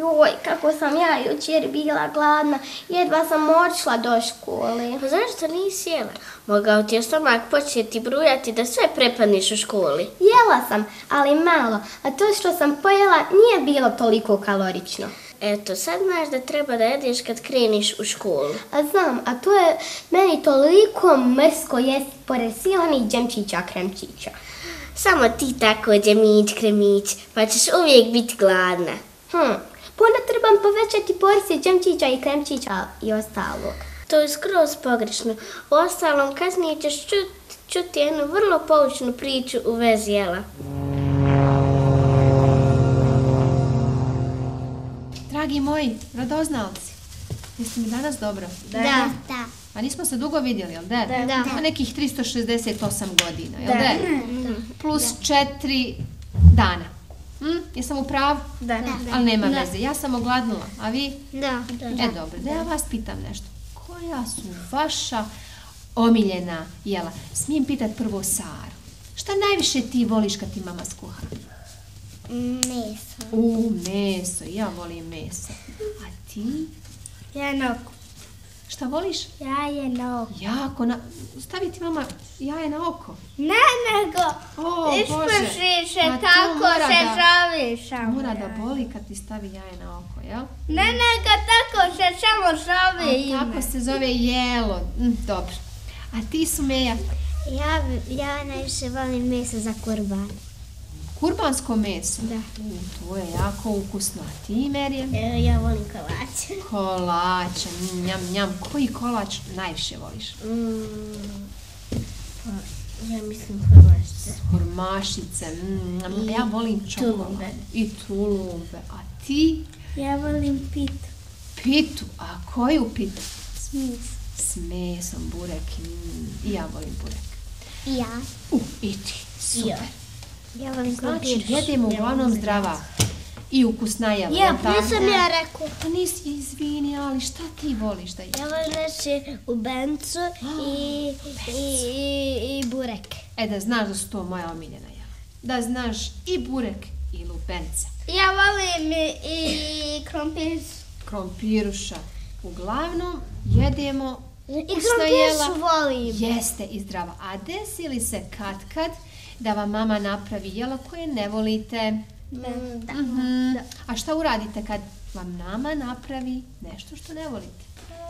Joj, kako sam ja jučer bila gladna, jedva sam otišla do škole. Pa zašto nisi jela? Mogao ti je stomak početi brujati da sve prepadneš u školi. Jela sam, ali malo, a to što sam pojela nije bilo toliko kalorično. Eto, sad znaš da treba da jedeš kad kreniš u školu. A znam, a to je meni toliko mrsko jest pored silnih džemčića kremčića. Samo ti tako džemić, kremić, pa ćeš uvijek biti gladna. Pa onda trebam povećati porcije džemčića i kremčića i ostalog. To je skroz pogrešno. Uostalom, kasnije ćeš čuti jednu vrlo poučnu priču u vezi jela. Dragi moji, radoznalci, jeste mi danas dobro? Da. A nismo se dugo vidjeli, jel da? Da. A nekih 368 godina, jel da? Plus 4 dana. Jesam u pravu? Da. Ali nema veze, ja sam ogladnula, a vi? Da. Dobro, da ja vas pitam nešto. Koja su vaša omiljena jela? Smijem pitat prvo Saru. Šta najviše ti voliš kad ti mama skuha? Meso. Meso, ja volim meso. A ti? Jajenoko. Šta voliš? Jajenoko. Jako, stavi ti mama jaje na oko. Ne, nego isprši se, Ma to tako mora se da- žaviš. Mora da boli kad ti stavi jaje na oko, jel? Ne, nego tako se samo žavi A tako se zove jelo. Dobro. A ti Sumeja? Ja najviše volim meso za kurban. Kurbansko meso? Da. To je jako ukusno. A ti, Merijem? Ja volim kolače. Kolače, njam. Koji kolač najviše voliš? Ja mislim kolačice. Hurmašice, ja volim čokolad. Tulumbe. I tulumbe. A ti? Ja volim pitu. Pitu. A koju pitu? S S mesom, burek. I ja volim burek. I ja. I ti. Super. Ja volim Znači, jedemo uglavnom zdrava i ukusna jela. Ja, jel tako? nisam ja rekao. Pa nisi, izvini, ali šta ti voliš da ješ? Ja volim reći ubencu i burek. Da znaš da su to moja omiljena jela. Da znaš i burek i lubence. Ja volim i krompir. Krompiruša. Uglavnom, jedemo I ukusna jela. krompir volim. Jeste i zdrava. A desi li se kad da vam mama napravi jelo koje ne volite? Da. A šta uradite kad vam mama napravi nešto što ne volite?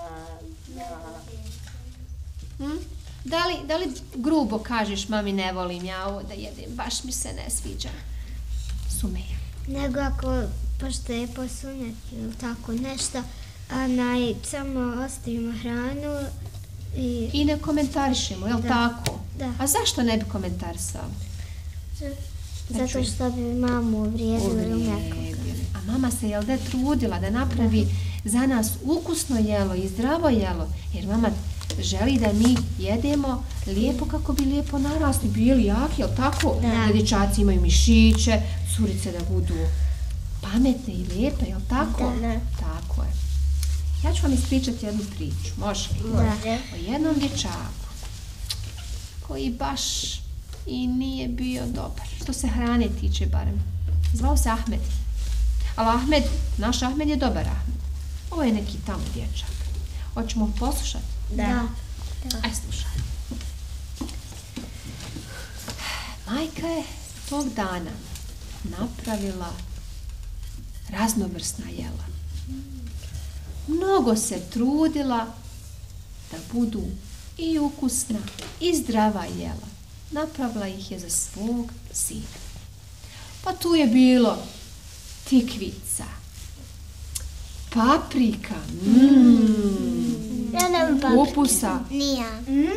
Da li grubo kažeš mami ne volim ja ovo da jedem, baš mi se ne sviđa? Sumeja. Nego ako, pošto je posunjati ili tako nešto, samo ostavimo hranu I ne komentarišemo, jel tako? Da. A zašto ne bi komentarisao? Zato što bi mamu uvrijedili. A mama se jel da trudila da napravi za nas ukusno jelo i zdravo jelo, jer mama želi da mi jedemo lijepo kako bi lijepo narasli, bili jaki, jel tako? Da dječaci imaju mišiće, curice da budu pametne i lijepe, jel tako? Da. Tako je. Ja ću vam ispričati jednu priču, može li? Može. O jednom dječaku koji baš i nije bio dobar, što se hrane tiče barem. Zvao se Ahmed. Ali naš Ahmed je dobar Ahmed. Ovo je neki tamo dječak. Hoćemo poslušati? Da. Aj, slušaj. Majka je tog dana napravila raznovrsna jela. Mnogo se trudila da budu i ukusna i zdrava jela. Napravila ih je za svog sina. Pa tu je bilo tikvica, paprika, Ja nemam paprike. kupusa, Nija.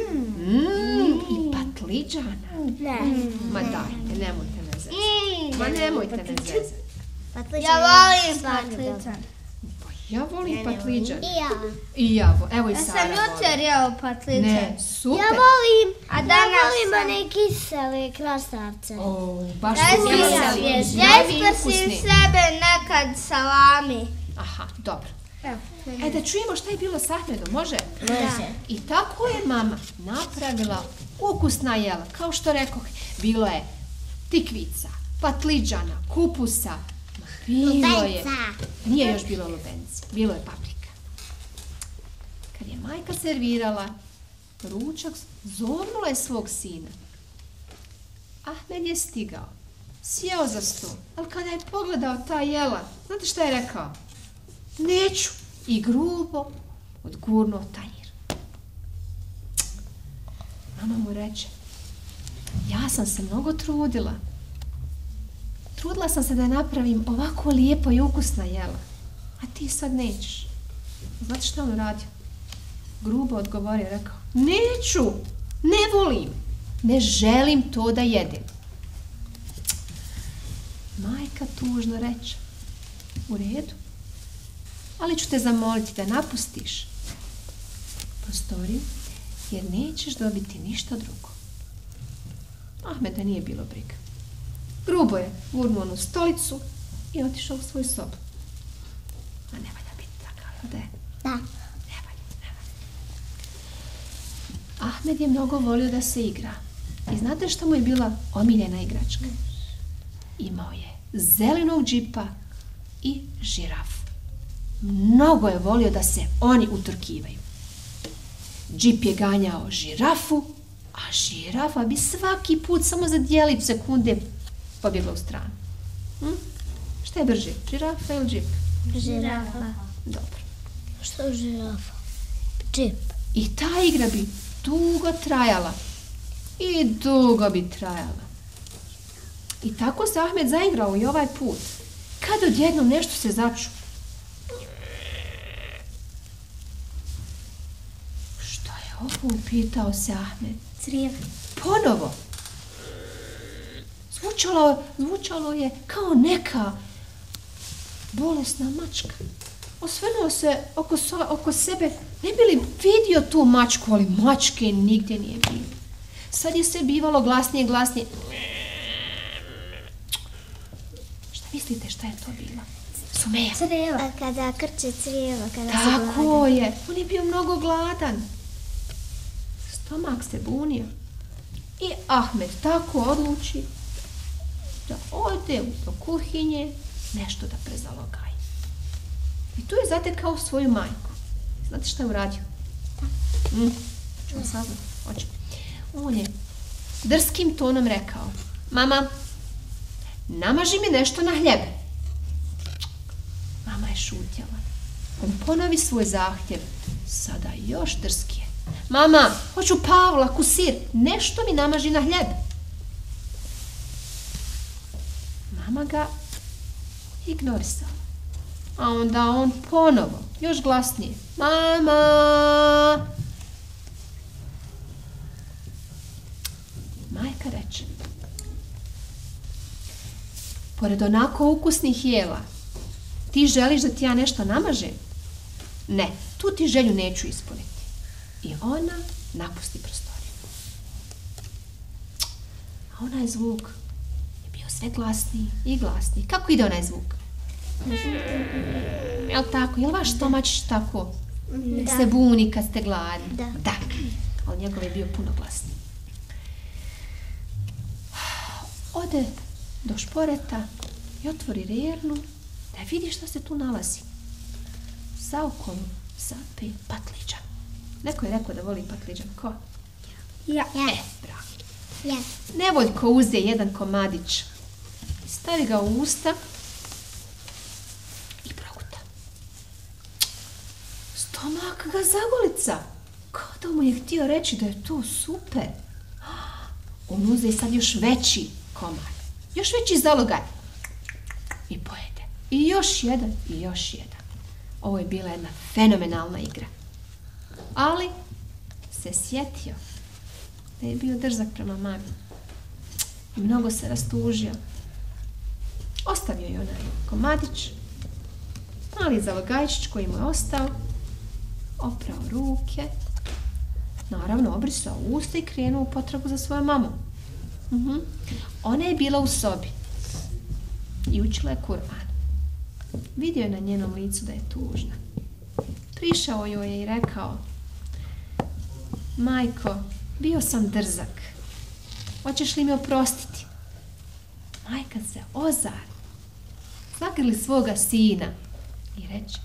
i patliđana. Ne. Ma dajte, nemojte me zezati. Ma nemojte me zezati. Ja volim patliđan. Pa ja volim patliđan. I ja. I ja, evo i Ja Sara sam voli. jučer jeo patliđan. Ne, super. Ja volim. A danas Ja volim one kisele krastavce. Baš Ja su kiseli, zdravi i isprsim ukusni. sebe nekad salami. Aha, dobro. Evo. Da čujemo šta je bilo s Ahmedom, može? Može. I tako je mama napravila ukusna jela. Kao što rekoh, bilo je tikvica, patliđana, kupusa, bilo je Nije još bilo lubenice, bilo je paprika. Kad je majka servirala ručak, zovnula je svog sina. Ahmed je stigao, sjeo za stol, ali kada je pogledao ta jela, znate šta je rekao? Neću. I grubo odgurnuo tanjir. Mama mu reče, ja sam se mnogo trudila. Trudila sam se da napravim ovako lijepo i ukusna jela, a ti sad nećeš. Znate šta on uradio? Grubo odgovorio, rekao, neću, ne volim, ne želim to da jedem. Majka tužno reče, u redu, ali ću te zamoliti da napustiš prostoriju, jer nećeš dobiti ništa drugo. Ahmeda nije bilo briga. Grubo je gurnuo onu stolicu i otišao u svoju sobu. A ne valja biti takav, jel da je? Da. Ne valja. Ahmed je mnogo volio da se igra. I znate što mu je bila omiljena igračka? Imao je zelenog džipa i žirafu. Mnogo je volio da se oni utrkivaju. Džip je ganjao žirafu, a žirafa bi svaki put samo za djelić sekunde pobjegla u stranu. Šta je brže, žirafa ili džip? Žirafa. Dobro. Što je žirafa? Džip. I ta igra bi dugo trajala. I dugo bi trajala. I tako se Ahmed zaigrao i ovaj put. Kad odjednom nešto se začu. Što je ovo, upitao se Ahmed. Crijev. Ponovo. Zvučalo je kao neka bolesna mačka. Osvrnuo se oko sebe, ne bi li vidio tu mačku, ali mačke nigdje nije bilo. Sad je sve bivalo glasnije. Šta mislite šta je to bilo? Sumeja. Crijeva. Kada krče crijeva, kada se Tako je. On je bio mnogo gladan. Stomak se bunio. I Ahmed tako odluči da ode do kuhinje nešto da prezalogaji. I tu je zatekao svoju majku. Znate šta je uradio? Čemo saznati? Hoćemo. On je drskim tonom rekao, mama, namaži mi nešto na hljeb. Mama je šutjela. On ponovi svoj zahtjev, sada još drskije. Mama, hoću pavlaku, sir, nešto mi namaži na hljeb. Mama ga ignorisala. A onda on ponovo, još glasnije. Mama! Majka reče, pored onako ukusnih jela, ti želiš da ti ja nešto namažem? Ne, tu ti želju neću ispuniti. I ona napusti prostoriju. A onaj zvuk je bio sve glasniji i glasniji. Kako ide onaj zvuk? Jel tako? Jel vaš stomačić tako se buni kad ste gladni? Da. Ali njegov je bio puno glasniji. Ode do šporeta i otvori rernu da vidi šta se tu nalazi. Zaokolo zape patliđan. Neko je rekao da voli patliđan. Ko? Ja. Bravo. Ja. Nevoljko uze jedan komadić i stavi ga u usta i proguta. Stomak ga zagolica. Kao da mu je htio reći da je to super. On uze sad još veći komad. Još veći zalogaj. I pojede. I još jedan, i još jedan. Ovo je bila jedna fenomenalna igra. Ali se sjetio da je bio drzak prema mami. I mnogo se rastužio. Ostavio je onaj komadić, mali zalogajčić koji mu je ostao, oprao ruke, naravno obrisao usta i krenuo u potragu za svoju mamu. Ona je bila u sobi i učila je Kur'an. Vidio je na njenom licu da je tužna. Prišao joj je i rekao, majko, bio sam drzak. Hoćeš li mi oprostiti? Majka se ozar. Zagrli svoga sina i reći: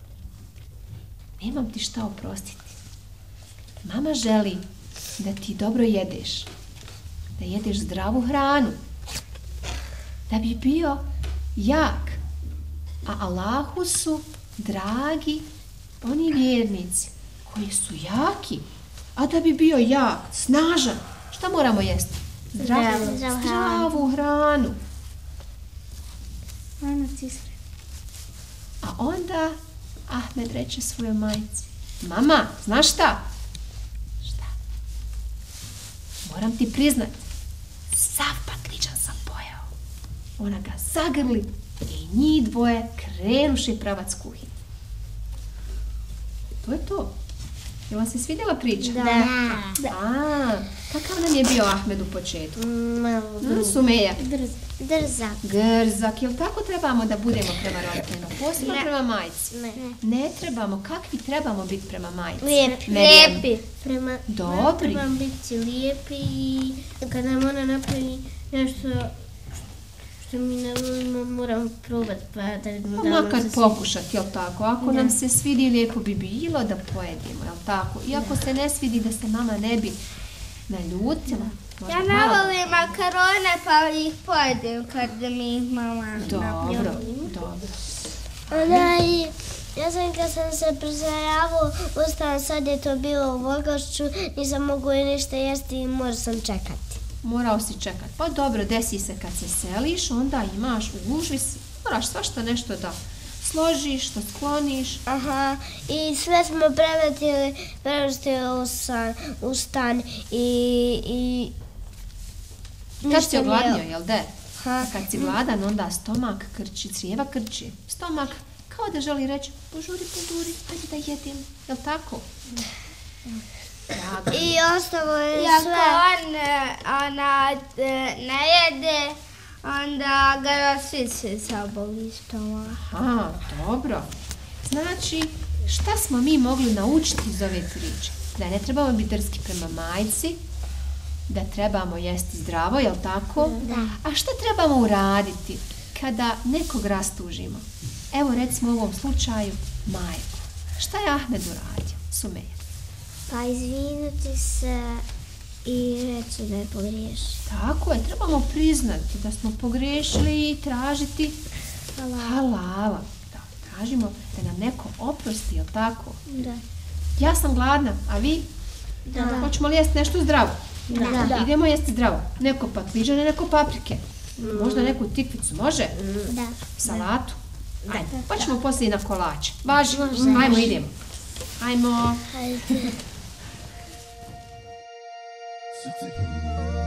nemam ti šta oprostiti. Mama želi da ti dobro jedeš, da jedeš zdravu hranu, da bi bio jak. A Allahu su dragi oni vjernici koji su jaki. A da bi bio jak, snažan, šta moramo jesti? Zdravu hranu. A onda Ahmed reče svojoj majci: mama, znaš šta? Šta? Moram ti priznat, sav patliđan sam pojao. Ona ga zagrli i njih dvoje krenuši pravac kuhinje. To je to. Je vam se svidjela priča? Da. Kakav nam je bio Ahmed u početku? Sumeja? Drzak. Grzak. Jel tako trebamo da budemo prema roditeljima? Posebno prema majci? Ne trebamo. Kakvi trebamo biti prema majci? Lijepi. Dobri. Trebamo biti lijepi i kad nam ona napravi nešto što mi ne volimo, moram probati pa da vidimo da Makar pokušati, jel tako? Ako nam se svidi, lijepo bi bilo da pojedimo, jel tako? I ako se ne svidi, da se mama ne bi naljutila. Ja ne volim makarone pa ih pojedem kad mi ih mama napravi. Dobro. Ja sam kad sam se preseljavao, ustala, sad je to bilo u Vogošću, nisam mogu i ništa jesti i morao sam čekati. Morao si čekati. Pa dobro, desi se kad se seliš, onda imaš u gužvi, moraš svašta nešto da složiš, da skloniš. Aha, i sve smo premestili u stan i Kad si ogladnio, jel de? A kad si gladan, onda stomak krči, crijeva krči. Stomak kao da želi reći: požuri, ajde da jedim, jel tako? I ostalo je sve. Ako ona ne jede, onda ga još se zaboli stomak. Aha, dobro. Znači, šta smo mi mogli naučiti iz ove priče? Da ne trebamo biti drski prema majci, da trebamo jesti zdravo, jel tako? Da. A šta trebamo uraditi kada nekog rastužimo? Evo recimo u ovom slučaju majku. Šta je Ahmed uradio? Sumeja. Pa izvinuti se i reći da je pogriješio. Tako je, trebamo priznati da smo pogriješili i tražiti halala. Da, tražimo da nam neko oprosti, jel tako? Da. Ja sam gladna, a vi? Da. Hoćemo li jesti nešto zdravo? Da. Idemo jesti zdravo. Neko patliđane, neko paprike. Možda neku tikvicu, može? Da. Salatu? Ajde, pa ćemo poslije i na kolače. Važi, ajmo, idemo. Ajmo. Ajde. City.